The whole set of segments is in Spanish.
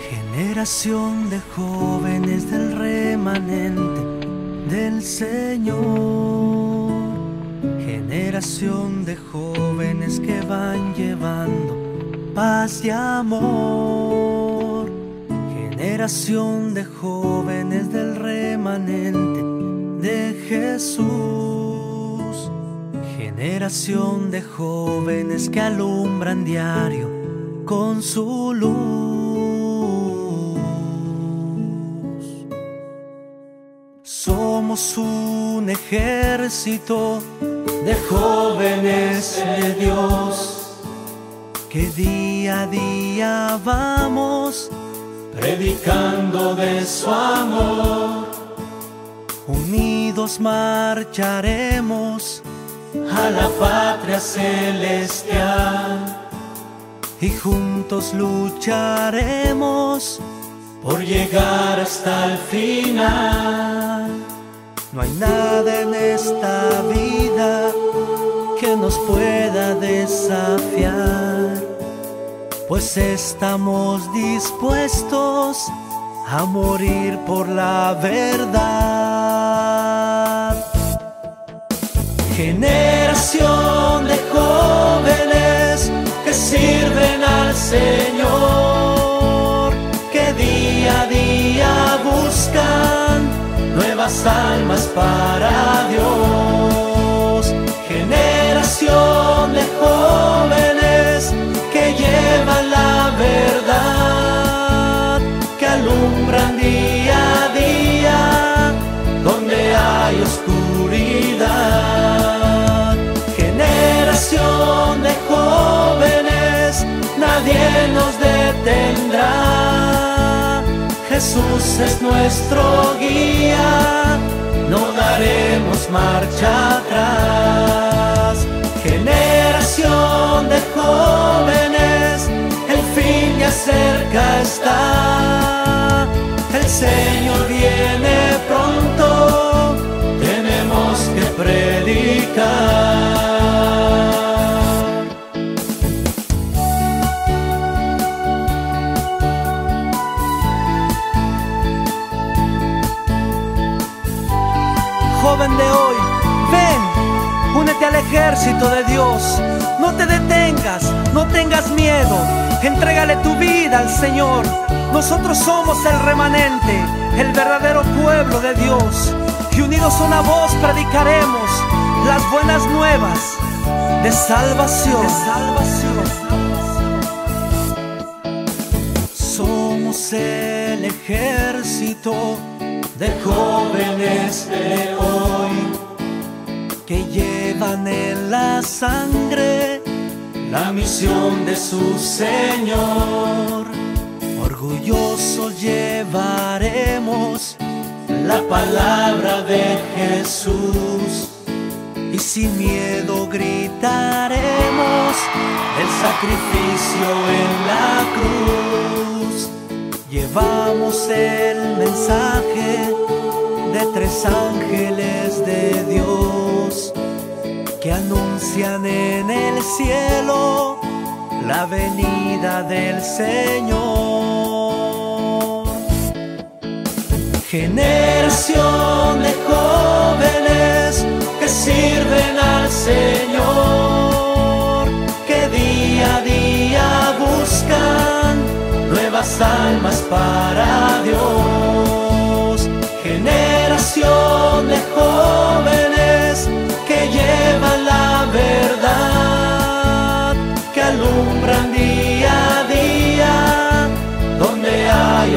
Generación de jóvenes del remanente del Señor. Generación de jóvenes que van llevando paz y amor. Generación de jóvenes del remanente de Jesús. Generación de jóvenes que alumbran diario con su luz. Somos un ejército de jóvenes de Dios que día a día vamos predicando de su amor. Unidos marcharemos a la patria celestial y juntos lucharemos por llegar hasta el final. No hay nada en esta vida que nos pueda desafiar, pues estamos dispuestos a morir por la verdad. Generación de jóvenes que sirven al Señor, que día a día buscan nuevas almas para Dios. Generación de jóvenes que llevan la verdad, que alumbran día a día donde hay oscuridad. Generación de jóvenes, nadie nos detendrá. Jesús es nuestro guía, no daremos marcha atrás. Generación de jóvenes, el fin ya cerca está. El Señor viene pronto, tenemos que predicar. Joven de hoy, ven, únete al ejército de Dios. No te detengas, no tengas miedo, entrégale tu vida al Señor. Nosotros somos el remanente, el verdadero pueblo de Dios, y unidos a una voz predicaremos las buenas nuevas de salvación. Somos el ejército de jóvenes de hoy que llevan en la sangre la misión de su Señor. Orgullosos llevaremos la palabra de Jesús y sin miedo gritaremos el sacrificio en la cruz. Llevamos el mensaje de tres ángeles de Dios que anuncian en el cielo la venida del Señor. Generación de jóvenes que sirven al Señor, que día a día buscan nuevas almas para Dios. Generación de jóvenes que llevan la verdad, que alumbran día a día donde hay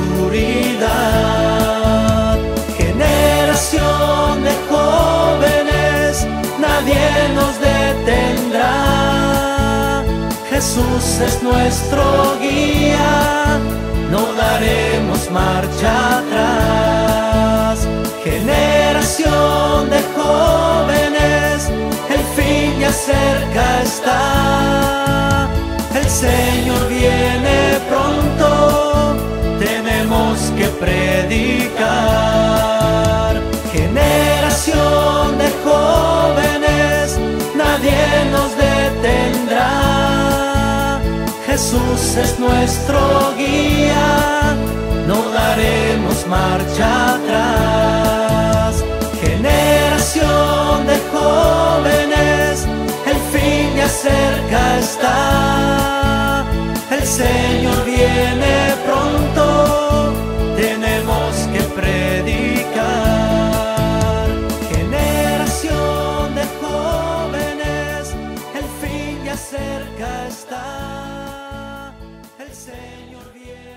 oscuridad. Generación de jóvenes, nadie nos detendrá. Jesús es nuestro guía, no daremos marcha atrás. Generación de jóvenes, el fin ya cerca está. El Señor viene pronto, tenemos que predicar. Generación de jóvenes, nadie nos detendrá. Jesús es nuestro guía, marcha atrás. Generación de jóvenes, el fin ya cerca está. El Señor viene pronto, tenemos que predicar. Generación de jóvenes, el fin ya cerca está. El Señor viene.